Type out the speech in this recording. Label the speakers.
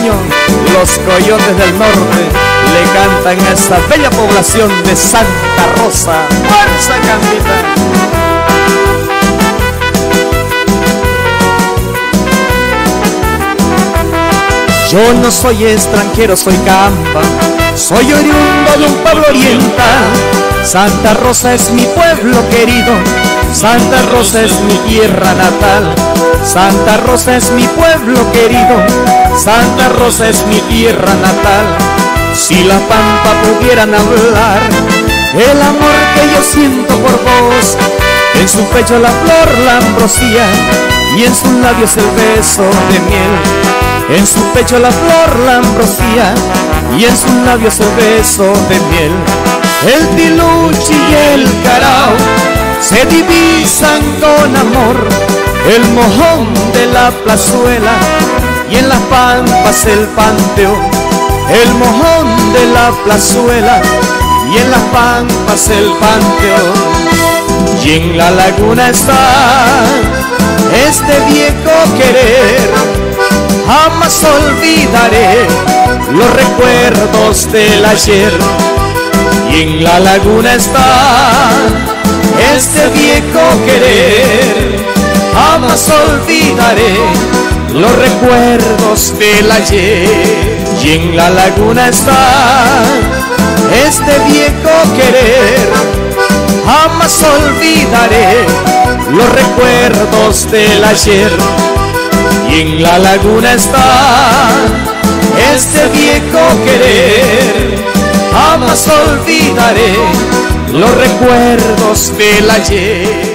Speaker 1: cariño, los Coyotes del Norte le cantan a esta bella población de Santa Rosa. ¡Fuerza, Candita! Yo no soy extranjero, soy camba, soy oriundo de un pueblo oriental. Santa Rosa es mi pueblo querido, Santa Rosa es mi tierra natal. Santa Rosa es mi pueblo querido, Santa Rosa es mi tierra natal. Si la pampa pudieran hablar, el amor que yo siento por vos, en su pecho la flor, la ambrosía, y en sus labios el beso de miel. En su pecho la flor, la ambrosía, y en sus labios el beso de miel. El tiluchi y el carao se divisan con amor, el mojón de la plazuela y en las pampas el panteón. El mojón de la plazuela y en las pampas el panteón. Y en la laguna está este viejo querer, jamás olvidaré los recuerdos del ayer. Y en la laguna está este viejo querer, jamás olvidaré los recuerdos del ayer. Y en la laguna está este viejo querer, jamás olvidaré los recuerdos del ayer. Y en la laguna está este viejo querer, jamás olvidaré los recuerdos del ayer.